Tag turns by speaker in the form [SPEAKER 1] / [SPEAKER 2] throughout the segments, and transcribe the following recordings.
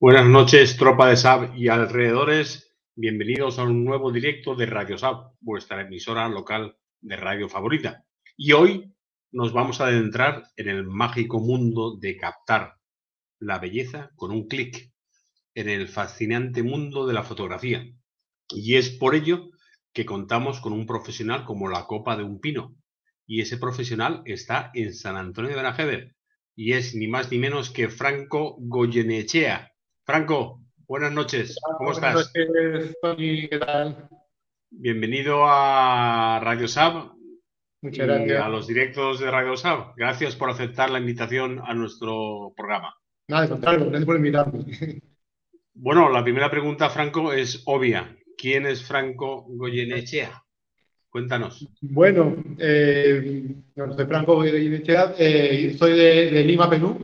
[SPEAKER 1] Buenas noches, tropa de SAB y alrededores. Bienvenidos a un nuevo directo de Radio SAB, vuestra emisora local de radio favorita. Y hoy nos vamos a adentrar en el mágico mundo de captar la belleza con un clic, en el fascinante mundo de la fotografía. Y es por ello que contamos con un profesional como la copa de un pino. Y ese profesional está en San Antonio de Benajever. Y es ni más ni menos que Franco Goyenechea. Franco, buenas noches, ¿cómo
[SPEAKER 2] Buenas
[SPEAKER 1] estás?
[SPEAKER 2] noches, Tony, ¿qué tal?
[SPEAKER 1] Bienvenido a Radio SAB
[SPEAKER 2] Muchas
[SPEAKER 1] y
[SPEAKER 2] gracias.
[SPEAKER 1] a los directos de Radio SAB. Gracias por aceptar la invitación a nuestro programa.
[SPEAKER 2] Nada, al contrario, gracias por invitarme.
[SPEAKER 1] Bueno, la primera pregunta, Franco, es obvia. ¿Quién es Franco Goyenechea? Cuéntanos.
[SPEAKER 2] Bueno, soy Franco Goyritxea, soy de Lima, Perú.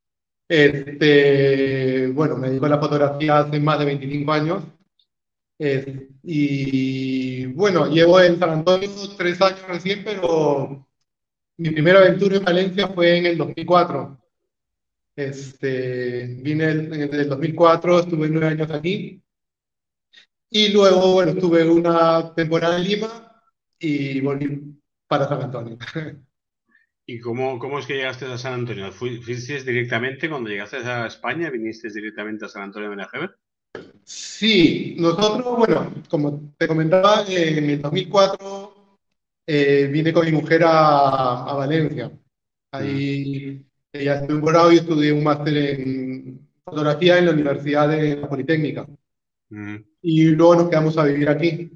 [SPEAKER 2] Bueno, me dedico a la fotografía hace más de 25 años. Y bueno, llevo en San Antonio 3 años recién, pero mi primera aventura en Valencia fue en el 2004. Vine en el 2004, estuve 9 años aquí. Y luego, bueno, estuve una temporada en Lima y volví para San Antonio.
[SPEAKER 1] ¿Y cómo es que llegaste a San Antonio? ¿Fuiste directamente cuando llegaste a España? ¿Viniste directamente a San Antonio de Benajever?
[SPEAKER 2] Sí, nosotros, bueno, como te comentaba, en el 2004 vine con mi mujer a Valencia.
[SPEAKER 1] Mm,
[SPEAKER 2] Ahí ella estudió un grado y estudié un máster en fotografía en la Universidad de la Politécnica.
[SPEAKER 1] mm.
[SPEAKER 2] Y luego nos quedamos a vivir aquí.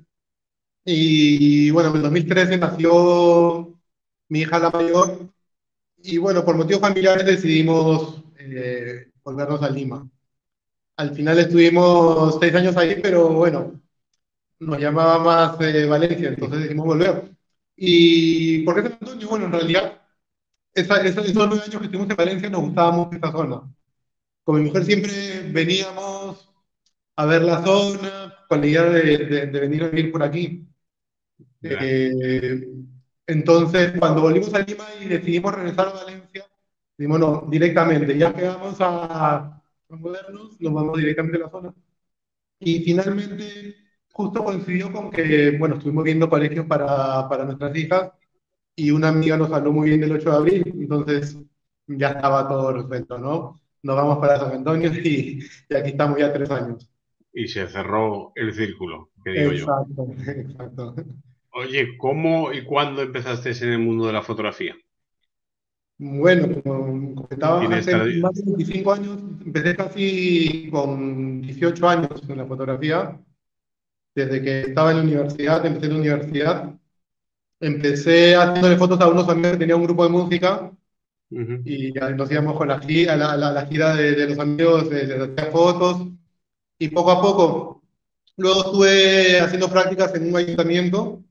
[SPEAKER 2] Y bueno, en el 2013 nació mi hija la mayor. Y bueno, por motivos familiares decidimos volvernos a Lima. Al final estuvimos 6 años ahí, pero bueno, nos llamaba más Valencia, entonces decidimos volver. ¿Y por qué San Antonio? Bueno, en realidad, esos 9 años que estuvimos en Valencia nos gustaba mucho esta zona. Con mi mujer siempre veníamos a ver la zona, con la idea de venir a vivir por aquí.
[SPEAKER 1] Ya.
[SPEAKER 2] Eh, entonces, cuando volvimos a Lima y decidimos regresar a Valencia, dijimos, no, directamente, ya que vamos a movernos, nos vamos directamente a la zona. Y finalmente, justo coincidió con que, bueno, estuvimos viendo colegios para nuestras hijas y una amiga nos habló muy bien del 8 de abril, entonces ya estaba todo resuelto, ¿no? Nos vamos para San Antonio y aquí estamos ya 3 años.
[SPEAKER 1] Y se cerró el círculo, que digo yo.
[SPEAKER 2] Exacto, exacto.
[SPEAKER 1] Oye, ¿cómo y cuándo empezaste en el mundo de la fotografía?
[SPEAKER 2] Bueno, como comentaba,
[SPEAKER 1] ¿Tienes
[SPEAKER 2] hace
[SPEAKER 1] tra-
[SPEAKER 2] más de 25 años, empecé casi con 18 años en la fotografía. Desde que estaba en la universidad, empecé en la universidad. Empecé haciéndole fotos a unos amigos que tenían un grupo de música
[SPEAKER 1] Ujú.
[SPEAKER 2] y ya nos íbamos con la gira, la gira de los amigos, les hacía fotos y poco a poco. Luego estuve haciendo prácticas en un ayuntamiento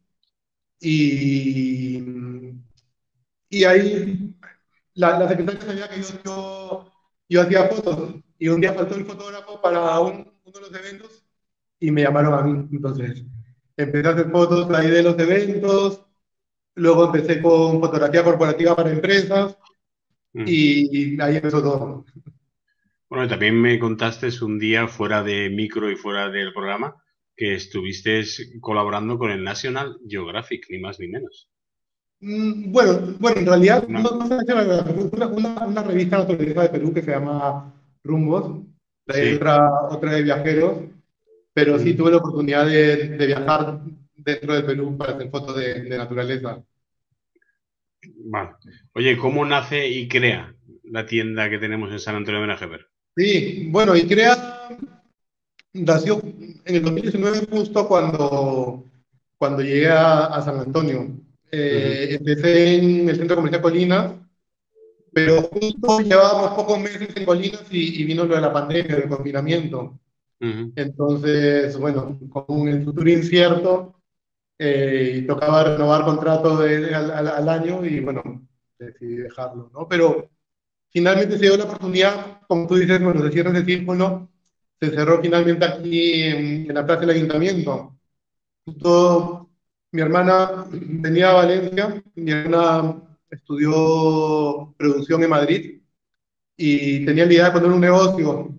[SPEAKER 2] y, y ahí la secretaria sabía que yo hacía fotos y un día faltó el fotógrafo para uno de los eventos y me llamaron a mí. Entonces empecé a hacer fotos ahí de los eventos, luego empecé con fotografía corporativa para empresas
[SPEAKER 1] Mm.
[SPEAKER 2] y ahí empezó todo.
[SPEAKER 1] Bueno, y también me contaste un día fuera de micro y fuera del programa que estuviste colaborando con el National Geographic, ni más ni menos.
[SPEAKER 2] Bueno, en realidad
[SPEAKER 1] Una-
[SPEAKER 2] no se menciona una revista naturaleza de Perú que se llama Rumbos, hay
[SPEAKER 1] sí.
[SPEAKER 2] otra de viajeros, pero sí
[SPEAKER 1] Mm.
[SPEAKER 2] tuve la oportunidad de viajar dentro de Perú para hacer fotos de naturaleza.
[SPEAKER 1] Vale. Oye, ¿cómo nace y crea la tienda que tenemos en San Antonio de Benajever?
[SPEAKER 2] Sí, bueno, y Crea nació en el 2019 justo cuando llegué a San Antonio.
[SPEAKER 1] Ujú,
[SPEAKER 2] Empecé en el Centro Comercial Colinas, pero justo llevábamos pocos meses en Colinas y vino lo de la pandemia, el confinamiento.
[SPEAKER 1] ujú.
[SPEAKER 2] Entonces, bueno, con el futuro incierto, y tocaba renovar contrato al año y bueno, decidí dejarlo, ¿no? Pero finalmente se dio la oportunidad, como tú dices, bueno, de cierre de círculo, se cerró finalmente aquí en la plaza del ayuntamiento. Justo mi hermana venía a Valencia, mi hermana estudió producción en Madrid y tenía la idea de poner un negocio, ¿no?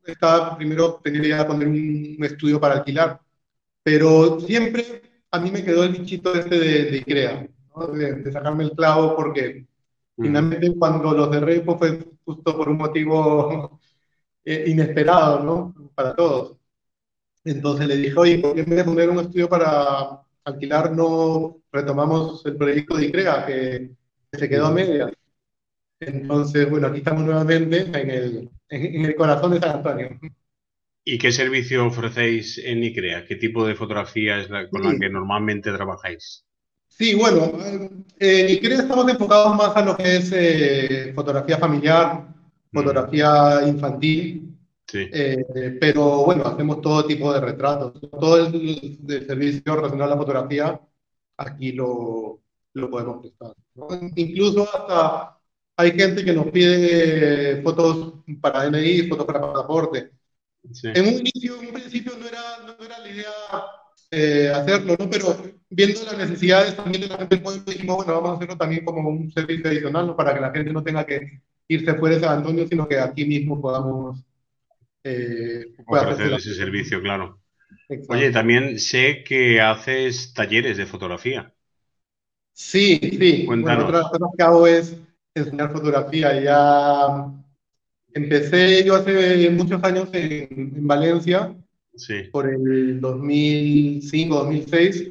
[SPEAKER 2] estaba primero tenía la idea de poner un estudio para alquilar, pero siempre a mí me quedó el bichito este de ICREA, ¿no? De sacarme el clavo porque
[SPEAKER 1] Ujú.
[SPEAKER 2] finalmente cuando lo cerré pues, fue justo por un motivo inesperado, ¿no? Para todos. Entonces le dije, oye, ¿por qué en vez de poner un estudio para alquilar no retomamos el proyecto de ICREA que se quedó a
[SPEAKER 1] Ujú.
[SPEAKER 2] medias? Entonces, bueno, aquí estamos nuevamente en el corazón de San Antonio.
[SPEAKER 1] ¿Y qué servicio ofrecéis en ICREA? ¿Qué tipo de fotografía es con la que
[SPEAKER 2] Sí,
[SPEAKER 1] normalmente trabajáis?
[SPEAKER 2] sí, bueno, en ICREA estamos enfocados más a lo que es fotografía familiar,
[SPEAKER 1] Ujú.
[SPEAKER 2] fotografía infantil,
[SPEAKER 1] Sí,
[SPEAKER 2] pero bueno, hacemos todo tipo de retratos. Todo el servicio relacionado a la fotografía, aquí lo podemos prestar, ¿no? Incluso hasta hay gente que nos pide fotos para DNI, fotos para pasaporte.
[SPEAKER 1] sí.
[SPEAKER 2] En un principio no era la idea hacerlo, ¿no? Pero viendo las necesidades también de la gente del pueblo, dijimos, bueno, vamos a hacerlo también como un servicio adicional, ¿no? Para que la gente no tenga que irse fuera de San Antonio, sino que aquí mismo pueda hacerse
[SPEAKER 1] Ofrecer
[SPEAKER 2] la
[SPEAKER 1] ese
[SPEAKER 2] foto.
[SPEAKER 1] servicio, claro. Oye,
[SPEAKER 2] Exacto.
[SPEAKER 1] también sé que haces talleres de fotografía.
[SPEAKER 2] Sí, sí. Bueno, otra de las
[SPEAKER 1] Cuéntanos.
[SPEAKER 2] cosas que hago es enseñar fotografía. Ya empecé yo hace muchos años en Valencia,
[SPEAKER 1] Sí,
[SPEAKER 2] por el 2005, 2006.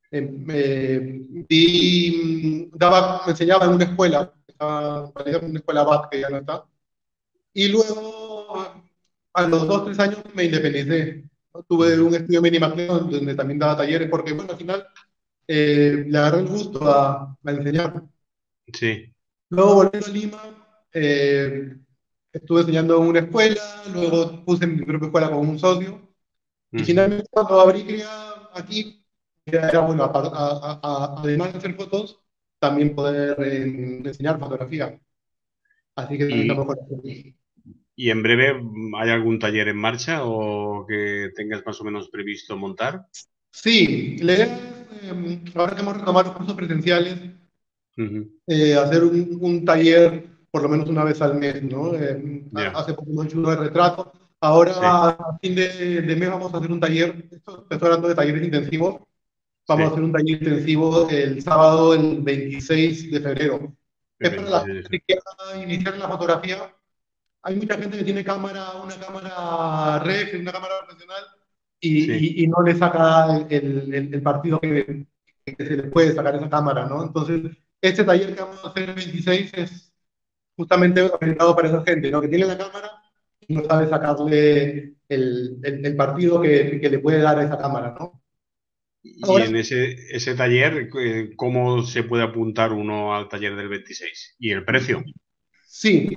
[SPEAKER 2] Me enseñaba en una escuela, en una escuela BAT que ya no está. Y luego, a los 2, 3 años, me independicé, ¿no? Tuve
[SPEAKER 1] ujú,
[SPEAKER 2] un estudio minimalista donde también daba talleres, porque bueno, al final le agarré el gusto a enseñar.
[SPEAKER 1] sí,
[SPEAKER 2] Luego volví a Lima, eh, estuve enseñando en una escuela, luego puse mi propia escuela con un socio, y
[SPEAKER 1] ujú.
[SPEAKER 2] finalmente cuando abrí Crea aquí, era bueno, además de hacer fotos, también poder enseñar fotografía. Así que también estamos
[SPEAKER 1] ¿Y,
[SPEAKER 2] con eso.
[SPEAKER 1] y en breve hay algún taller en marcha o que tengas más o menos previsto montar?
[SPEAKER 2] Sí, la idea es, ahora que hemos retomado los cursos presenciales,
[SPEAKER 1] Ujú.
[SPEAKER 2] hacer un taller por lo menos una vez al mes, ¿no?
[SPEAKER 1] Ya,
[SPEAKER 2] Hace poco hemos hecho uno de retrato.
[SPEAKER 1] sí,
[SPEAKER 2] Ahora, a fin de mes, vamos a hacer un taller. Estoy hablando de talleres intensivos. Vamos a
[SPEAKER 1] sí.
[SPEAKER 2] hacer un taller intensivo el sábado, el 26 de febrero.
[SPEAKER 1] El
[SPEAKER 2] Es para la
[SPEAKER 1] 26 de
[SPEAKER 2] gente que
[SPEAKER 1] febrero.
[SPEAKER 2] quiera iniciar en la fotografía. Hay mucha gente que tiene una cámara ref, una cámara profesional,
[SPEAKER 1] Sí.
[SPEAKER 2] y no le saca el partido que se le puede sacar esa cámara, ¿no? Entonces, este taller que vamos a hacer el 26 es justamente orientado para esa gente, ¿no? Que tiene la cámara y no sabe sacarle el partido que le puede dar a esa cámara, ¿no?
[SPEAKER 1] Y
[SPEAKER 2] Ahora,
[SPEAKER 1] en ese taller, ¿cómo se puede apuntar uno al taller del 26? ¿Y el precio?
[SPEAKER 2] sí,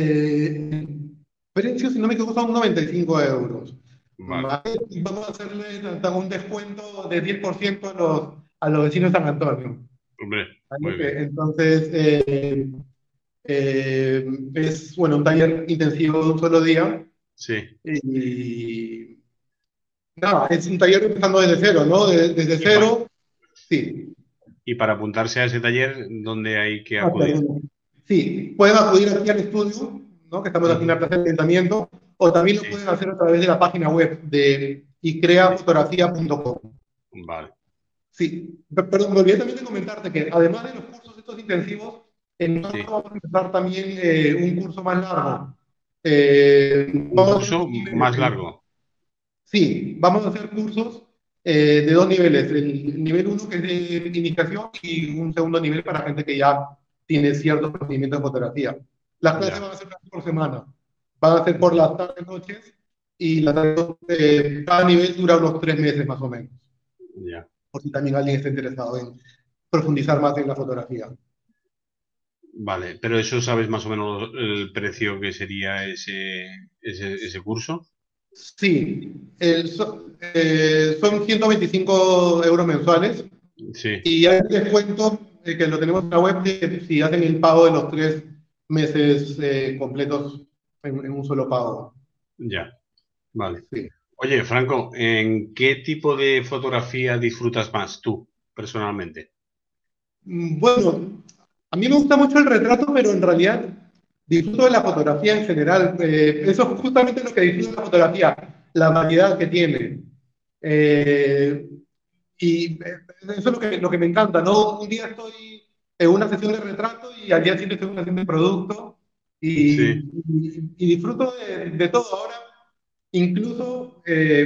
[SPEAKER 2] precio, si no me equivoco, son 95 euros.
[SPEAKER 1] Vale,
[SPEAKER 2] ¿Vale? Y vamos a hacerle hasta un descuento de 10% a los vecinos de San Antonio.
[SPEAKER 1] hombre,
[SPEAKER 2] ¿Vale?
[SPEAKER 1] muy bien.
[SPEAKER 2] Entonces, es bueno, un taller intensivo de un solo día.
[SPEAKER 1] Sí.
[SPEAKER 2] Y nada, es un taller empezando desde cero, ¿no? Desde
[SPEAKER 1] Y, pa-
[SPEAKER 2] cero, sí.
[SPEAKER 1] y para apuntarse a ese taller, ¿dónde hay que
[SPEAKER 2] Ah,
[SPEAKER 1] acudir?
[SPEAKER 2] perdón. Sí, pueden acudir aquí al estudio, ¿no? Que estamos aquí en la
[SPEAKER 1] Ujú.
[SPEAKER 2] Plaza del Ayuntamiento, o también lo
[SPEAKER 1] Sí,
[SPEAKER 2] pueden hacer a través de la página web de
[SPEAKER 1] sí.
[SPEAKER 2] icreafotografía.com.
[SPEAKER 1] Vale.
[SPEAKER 2] Sí, perdón, me olvidé también de comentarte que además de los cursos estos intensivos, en marzo
[SPEAKER 1] Sí.
[SPEAKER 2] vamos a empezar también un curso más largo.
[SPEAKER 1] Un
[SPEAKER 2] Vamos a hacer
[SPEAKER 1] curso
[SPEAKER 2] dos
[SPEAKER 1] más
[SPEAKER 2] niveles.
[SPEAKER 1] largo.
[SPEAKER 2] Sí, vamos a hacer cursos de dos niveles. El nivel uno que es de iniciación y un segundo nivel para gente que ya tiene ciertos conocimientos de fotografía. Las clases
[SPEAKER 1] Ya,
[SPEAKER 2] van a ser una vez por semana. Van a ser por las tardes, noches y cada nivel dura unos 3 meses más o menos.
[SPEAKER 1] ya.
[SPEAKER 2] Por si también alguien está interesado en profundizar más en la fotografía.
[SPEAKER 1] Vale, pero eso sabes más o menos el precio que sería ese curso.
[SPEAKER 2] Sí, son 125 euros mensuales.
[SPEAKER 1] Sí,
[SPEAKER 2] Y hay un descuento que lo tenemos en la web de si hacen el pago de los 3 meses completos en un solo pago.
[SPEAKER 1] ya. Vale.
[SPEAKER 2] Sí.
[SPEAKER 1] Oye, Franco, ¿en qué tipo de fotografía disfrutas más tú, personalmente?
[SPEAKER 2] Bueno, a mí me gusta mucho el retrato, pero en realidad disfruto de la fotografía en general. Eso es justamente lo que disfruto de la fotografía, la variedad que tiene. Eh, eso es lo que me encanta, ¿no? Un día estoy en una sesión de retrato y al día siguiente estoy en una sesión de producto
[SPEAKER 1] Sí.
[SPEAKER 2] y disfruto de todo. Ahora, incluso,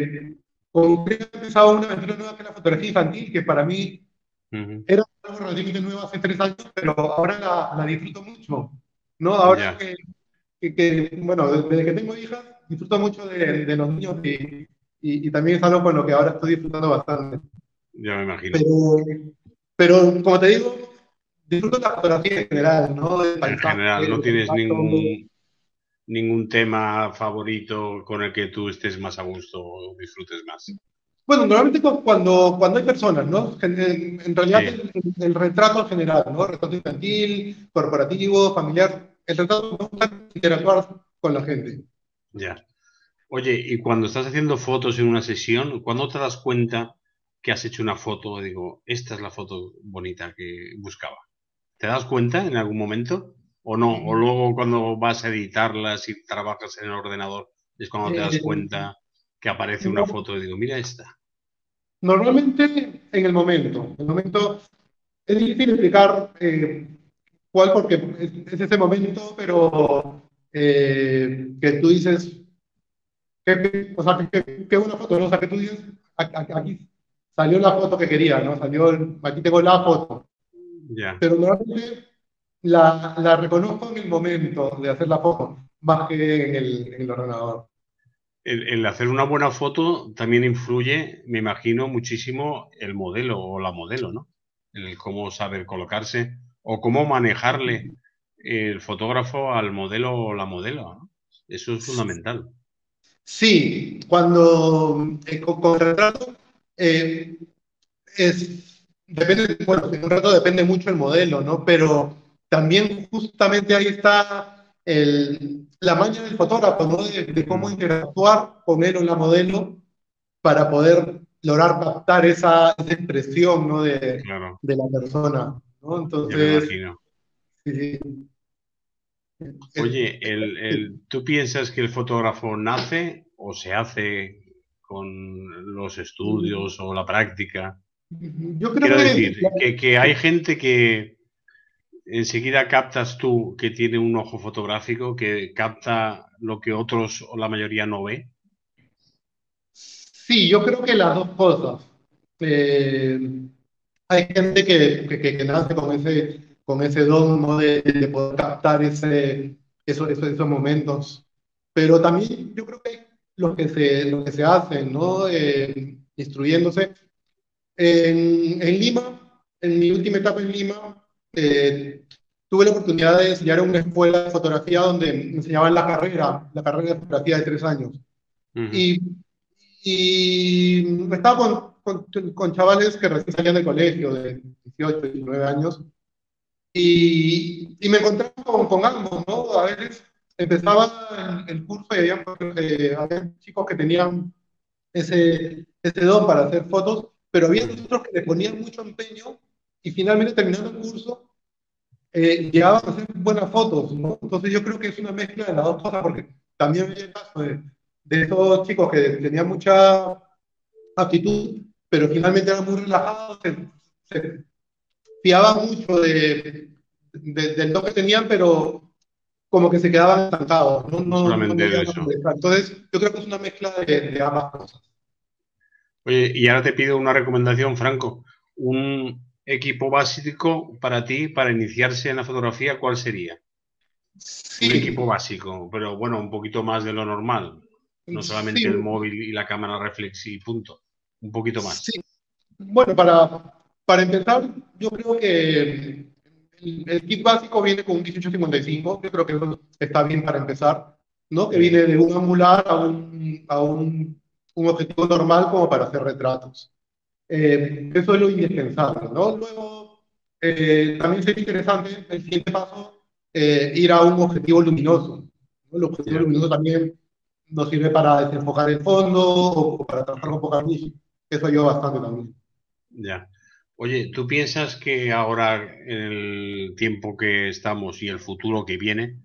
[SPEAKER 2] he empezado una aventura nueva que es la fotografía infantil, que para mí
[SPEAKER 1] Ujú.
[SPEAKER 2] era algo relativamente nuevo hace 3 años, pero ahora la disfruto mucho, ¿no? Ahora
[SPEAKER 1] Ya,
[SPEAKER 2] bueno, desde que tengo hijas, disfruto mucho de los niños y también es algo con lo que ahora estoy disfrutando bastante.
[SPEAKER 1] ya me imagino.
[SPEAKER 2] Pero, pero como te digo, disfruto de la fotografía en general, ¿no? Del
[SPEAKER 1] En
[SPEAKER 2] paisaje,
[SPEAKER 1] general, ¿no
[SPEAKER 2] del
[SPEAKER 1] tienes
[SPEAKER 2] retrato.
[SPEAKER 1] ningún tema favorito con el que tú estés más a gusto o disfrutes más?
[SPEAKER 2] Bueno, normalmente cuando hay personas, ¿no? En realidad
[SPEAKER 1] Sí,
[SPEAKER 2] el retrato en general, ¿no? Retrato infantil, corporativo, familiar. El retrato me gusta interactuar con la gente.
[SPEAKER 1] ya. Oye, y cuando estás haciendo fotos en una sesión, ¿cuándo te das cuenta que has hecho una foto? Digo, esta es la foto bonita que buscaba. ¿Te das cuenta en algún momento? ¿O no? ¿O luego cuando vas a editarlas y trabajas en el ordenador es cuando te das
[SPEAKER 2] Eh,
[SPEAKER 1] cuenta que aparece una
[SPEAKER 2] no-
[SPEAKER 1] foto y digo, mira esta?
[SPEAKER 2] Normalmente en el momento es difícil explicar cuál porque es ese momento, pero que tú dices, o sea, que una foto, ¿no? O sea, que tú dices, aquí salió la foto que quería, ¿no? Aquí tengo la foto,
[SPEAKER 1] Ya.
[SPEAKER 2] pero normalmente la reconozco en el momento de hacer la foto, más que en el ordenador.
[SPEAKER 1] El hacer una buena foto también influye, me imagino, muchísimo el modelo o la modelo, ¿no? El cómo saber colocarse o cómo manejarle el fotógrafo al modelo o la modelo, ¿no? Eso es fundamental.
[SPEAKER 2] Sí, cuando con retrato eh, depende, bueno, en un rato depende mucho el modelo, ¿no? Pero también justamente ahí está la maña del fotógrafo, ¿no? De cómo
[SPEAKER 1] Mm,
[SPEAKER 2] interactuar con él o la modelo para poder lograr captar esa expresión, ¿no?
[SPEAKER 1] claro,
[SPEAKER 2] De la persona, ¿no?
[SPEAKER 1] ya me
[SPEAKER 2] Entonces,
[SPEAKER 1] imagino.
[SPEAKER 2] sí,
[SPEAKER 1] Oye,
[SPEAKER 2] sí.
[SPEAKER 1] ¿tú piensas que el fotógrafo nace o se hace con los estudios o la práctica?
[SPEAKER 2] Yo creo
[SPEAKER 1] Quiero
[SPEAKER 2] que
[SPEAKER 1] decir, que hay gente que enseguida captas tú que tiene un ojo fotográfico, que capta lo que otros o la mayoría no ve.
[SPEAKER 2] sí, yo creo que las dos cosas. Eh, Hay gente que nace con ese don, ¿no? de poder captar esos momentos. Pero también yo creo que hay los que se hacen, ¿no? Instruyéndose. En Lima, en mi última etapa en Lima, tuve la oportunidad de enseñar en una escuela de fotografía donde me enseñaban la carrera de fotografía de 3 años.
[SPEAKER 1] Ujú.
[SPEAKER 2] Y, y estaba con chavales que recién salían del colegio, de 18, 19 años, y me encontraba con ambos, ¿no? A veces empezaba el curso y había chicos que tenían ese don para hacer fotos, pero había
[SPEAKER 1] Ujú.
[SPEAKER 2] otros que le ponían mucho empeño y finalmente terminando el curso llegaban a hacer buenas fotos, ¿no? Entonces yo creo que es una mezcla de las dos cosas, porque también había el caso de esos chicos que tenían mucha aptitud, pero finalmente eran muy relajados, se fiaban mucho del don que tenían, pero como que se quedaban estancados, no
[SPEAKER 1] Solamente de
[SPEAKER 2] llegaban a
[SPEAKER 1] eso.
[SPEAKER 2] progresar. Entonces yo creo que es una mezcla de ambas cosas.
[SPEAKER 1] Oye, y ahora te pido una recomendación, Franco. Un equipo básico para ti, para iniciarse en la fotografía, ¿cuál sería? Un equipo
[SPEAKER 2] Sí,
[SPEAKER 1] básico, pero bueno, un poquito más de lo normal. No solamente el
[SPEAKER 2] sí,
[SPEAKER 1] móvil y la cámara reflex y punto. Un poquito
[SPEAKER 2] sí.
[SPEAKER 1] más.
[SPEAKER 2] Bueno, para empezar, yo creo que el kit básico viene con un 1855. Yo creo que eso está bien para empezar, ¿no? Que
[SPEAKER 1] Mm,
[SPEAKER 2] viene de un angular a un objetivo normal como para hacer retratos. Eso es lo indispensable, ¿no? Luego, también sería interesante el siguiente paso, ir a un objetivo luminoso, ¿no? El objetivo
[SPEAKER 1] ya,
[SPEAKER 2] luminoso también nos sirve para desenfocar el fondo o para trabajar con poca luz. Eso ayuda bastante también.
[SPEAKER 1] ya. Oye, ¿tú piensas que ahora, en el tiempo que estamos y el futuro que viene,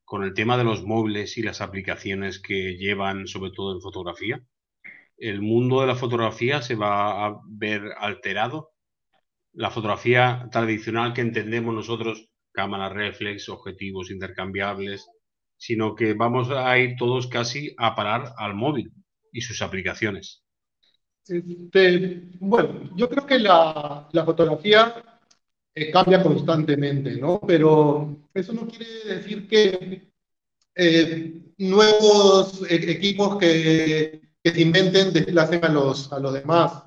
[SPEAKER 1] con el tema de los móviles y las aplicaciones que llevan, sobre todo en fotografía, el mundo de la fotografía se va a ver alterado. La fotografía tradicional que entendemos nosotros, cámara reflex, objetivos intercambiables, sino que vamos a ir todos casi a parar al móvil y sus aplicaciones.
[SPEAKER 2] Bueno, yo creo que la fotografía cambia constantemente, ¿no? Pero eso no quiere decir que nuevos equipos que se inventen desplacen a los demás.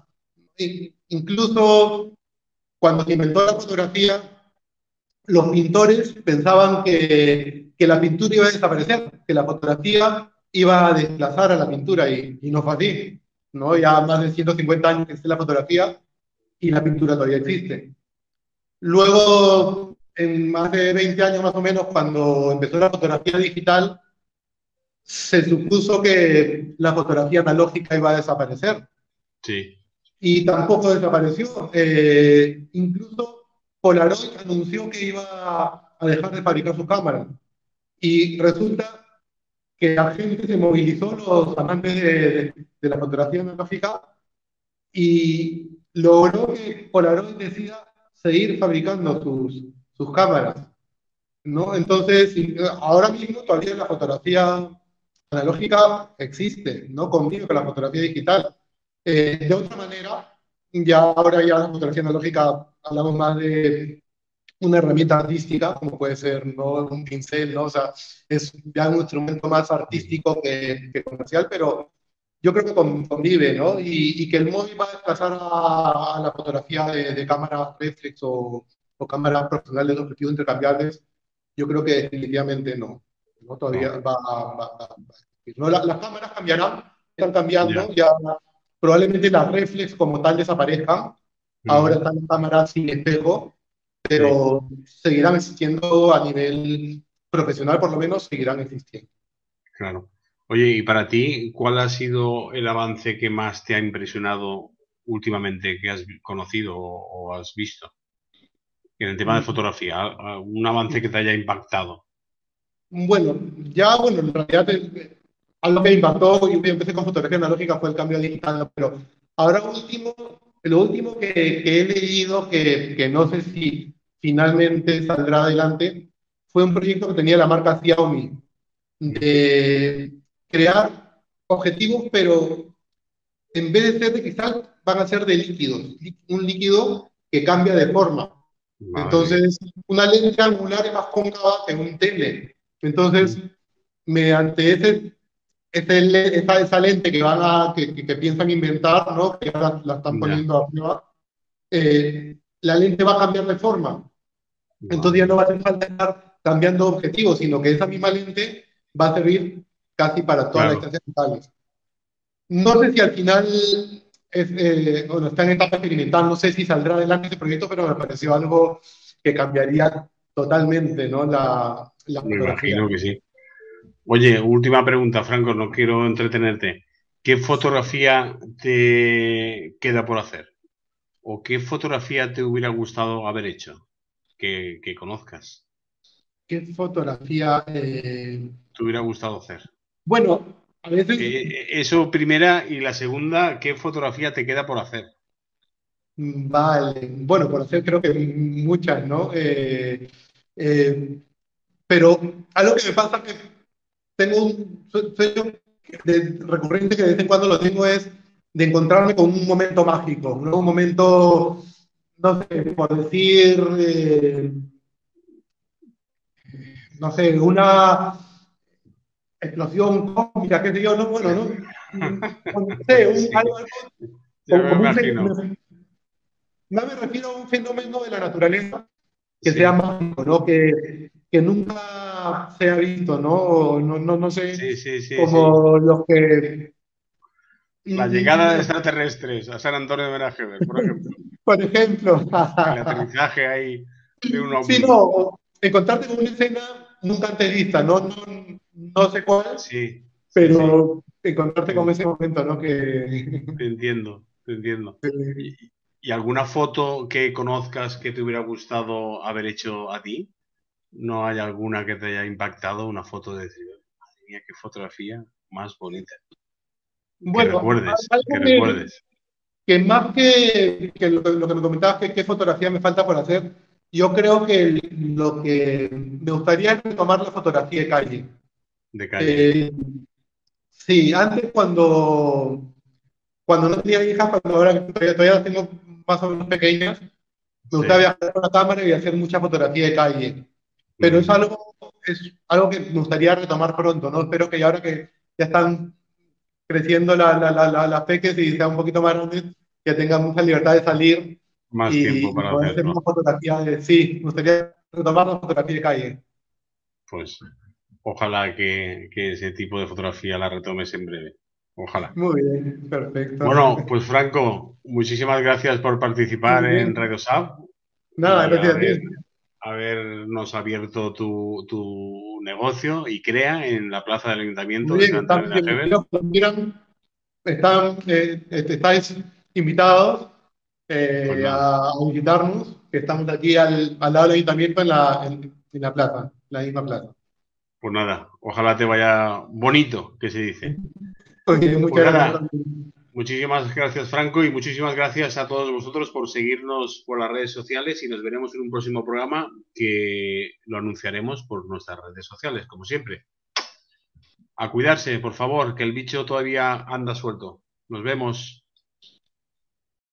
[SPEAKER 2] Incluso cuando se inventó la fotografía, los pintores pensaban que la pintura iba a desaparecer, que la fotografía iba a desplazar a la pintura y no fue así, ¿no? Ya más de 150 años que existe la fotografía y la pintura todavía existe. Luego, en más de 20 años más o menos, cuando empezó la fotografía digital, se supuso que la fotografía analógica iba a desaparecer
[SPEAKER 1] Sí,
[SPEAKER 2] y tampoco desapareció. Incluso Polaroid anunció que iba a dejar de fabricar sus cámaras y resulta que la gente se movilizó, los amantes de la fotografía analógica, y logró que Polaroid decida seguir fabricando sus cámaras, ¿no? Entonces, ahora mismo todavía la fotografía analógica existe, no convive con la fotografía digital. De otra manera, ahora ya la fotografía analógica hablamos más de una herramienta artística, como puede ser, ¿no?, un pincel, ¿no? O sea, es ya un instrumento más artístico que comercial, pero yo creo que convive, ¿no? Y que el móvil va a desplazar a la fotografía de cámaras reflex o cámaras profesionales de objetivos intercambiables, yo creo que definitivamente no. ¿No? Todavía
[SPEAKER 1] no,
[SPEAKER 2] va. ¿No? Las cámaras cambiarán, están
[SPEAKER 1] ya.
[SPEAKER 2] cambiando, ya probablemente las reflex como tal desaparezcan. Ahora
[SPEAKER 1] Ujú,
[SPEAKER 2] están cámaras sin espejo,
[SPEAKER 1] sí,
[SPEAKER 2] pero seguirán existiendo a nivel profesional, por lo menos seguirán existiendo.
[SPEAKER 1] claro. Oye, y para ti, ¿cuál ha sido el avance que más te ha impresionado últimamente que has conocido o has visto en el tema de fotografía? Un avance que te haya impactado.
[SPEAKER 2] Bueno, bueno, en realidad algo que me impactó, yo empecé con fotografía analógica, fue el cambio digital, ¿no? Pero ahora último, lo último que he leído, que no sé si finalmente saldrá adelante, fue un proyecto que tenía la marca Xiaomi, de crear objetivos, pero en vez de ser de cristal, van a ser de líquidos, un líquido que cambia de forma.
[SPEAKER 1] Madre mía.
[SPEAKER 2] Entonces, una lente angular es más cóncava que un tele. Entonces, mediante esa lente que piensan inventar, ¿no? Que ahora la están
[SPEAKER 1] Ya,
[SPEAKER 2] poniendo a prueba, la lente va a cambiar de forma. Entonces
[SPEAKER 1] madre
[SPEAKER 2] ya no va
[SPEAKER 1] mía.
[SPEAKER 2] a hacer falta estar cambiando objetivos, sino que esa misma lente va a servir casi para todas las
[SPEAKER 1] Claro.
[SPEAKER 2] distancias totales. No sé si al final bueno, está en etapa experimental, no sé si saldrá adelante ese proyecto, pero me pareció algo que cambiaría totalmente, ¿no?, la
[SPEAKER 1] Me
[SPEAKER 2] fotografía.
[SPEAKER 1] imagino que sí. Oye, última pregunta, Franco, no quiero entretenerte. ¿Qué fotografía te queda por hacer? ¿O qué fotografía te hubiera gustado haber hecho? Que conozcas.
[SPEAKER 2] ¿Qué fotografía?
[SPEAKER 1] ¿Te hubiera gustado hacer?
[SPEAKER 2] Bueno, a veces,
[SPEAKER 1] Eso primera y la segunda, ¿qué fotografía te queda por hacer?
[SPEAKER 2] vale, bueno, por hacer creo que muchas, ¿no? Eh, pero algo que me pasa es que tengo un sueño recurrente que de vez en cuando lo tengo es de encontrarme con un momento mágico, ¿no? Un momento, no sé, por decir, no sé, una explosión cósmica, qué sé yo, no, bueno, no, no sé,
[SPEAKER 1] Sí, ya me
[SPEAKER 2] como un
[SPEAKER 1] imagino.
[SPEAKER 2] fenómeno, no me refiero a un fenómeno de la naturaleza que sea
[SPEAKER 1] Sí,
[SPEAKER 2] mágico, ¿no? Que nunca se ha visto, ¿no? No sé,
[SPEAKER 1] sí, sí, sí, sí.
[SPEAKER 2] como los que,
[SPEAKER 1] La llegada de
[SPEAKER 2] mm,
[SPEAKER 1] extraterrestres a San Antonio de Benajever, por ejemplo.
[SPEAKER 2] por ejemplo,
[SPEAKER 1] El aterrizaje ahí de un
[SPEAKER 2] sí,
[SPEAKER 1] ovni.
[SPEAKER 2] no, encontrarte con una escena nunca antes vista, no sé cuál,
[SPEAKER 1] Sí, sí, sí.
[SPEAKER 2] pero encontrarte con
[SPEAKER 1] Te,
[SPEAKER 2] ese momento, ¿no? Que,
[SPEAKER 1] te entiendo, te entiendo. ¿Y alguna foto que conozcas que te hubiera gustado haber hecho a ti? no hay alguna que te haya impactado, una foto de decir, madre mía, qué fotografía más bonita. Que
[SPEAKER 2] Bueno,
[SPEAKER 1] recuerdes, que
[SPEAKER 2] algo
[SPEAKER 1] recuerdes.
[SPEAKER 2] que más que lo que me comentabas, que qué fotografía me falta por hacer, yo creo que lo que me gustaría es tomar la fotografía de calle.
[SPEAKER 1] De calle.
[SPEAKER 2] Eh, sí, antes cuando no tenía hijas, cuando ahora que todavía las tengo más o menos pequeñas, me gusta
[SPEAKER 1] Sí.
[SPEAKER 2] viajar con la cámara y hacer mucha fotografía de calle. Pero
[SPEAKER 1] Mm.
[SPEAKER 2] es algo que me gustaría retomar pronto, ¿no? Espero que ahora que ya están creciendo las peques y sean un poquito más grandes, que tengan mucha libertad de salir
[SPEAKER 1] Más tiempo
[SPEAKER 2] y
[SPEAKER 1] para
[SPEAKER 2] poder hacer
[SPEAKER 1] hacerlo.
[SPEAKER 2] una fotografía de, sí, me gustaría retomar la fotografía de calle.
[SPEAKER 1] Pues ojalá que ese tipo de fotografía la retomes en breve. Ojalá.
[SPEAKER 2] Muy bien, perfecto.
[SPEAKER 1] Bueno, pues Franco, muchísimas gracias por participar
[SPEAKER 2] Muy
[SPEAKER 1] en
[SPEAKER 2] bien.
[SPEAKER 1] Radio SAP
[SPEAKER 2] Nada,
[SPEAKER 1] y
[SPEAKER 2] gracias a ti.
[SPEAKER 1] habernos abierto tu negocio y crea en la plaza del
[SPEAKER 2] Muy
[SPEAKER 1] Ayuntamiento de
[SPEAKER 2] bien,
[SPEAKER 1] Sant Andreu de Heaven.
[SPEAKER 2] cuando quieran, estáis invitados
[SPEAKER 1] Pues nada,
[SPEAKER 2] a visitarnos, que estamos aquí al lado del ayuntamiento en la plaza, la misma plaza.
[SPEAKER 1] pues nada, ojalá te vaya bonito, que se dice.
[SPEAKER 2] Oye,
[SPEAKER 1] Pues
[SPEAKER 2] muchas gracias
[SPEAKER 1] nada,
[SPEAKER 2] también.
[SPEAKER 1] muchísimas gracias Franco y muchísimas gracias a todos vosotros por seguirnos por las redes sociales y nos veremos en un próximo programa que lo anunciaremos por nuestras redes sociales, como siempre. A cuidarse, por favor, que el bicho todavía anda suelto. Nos vemos.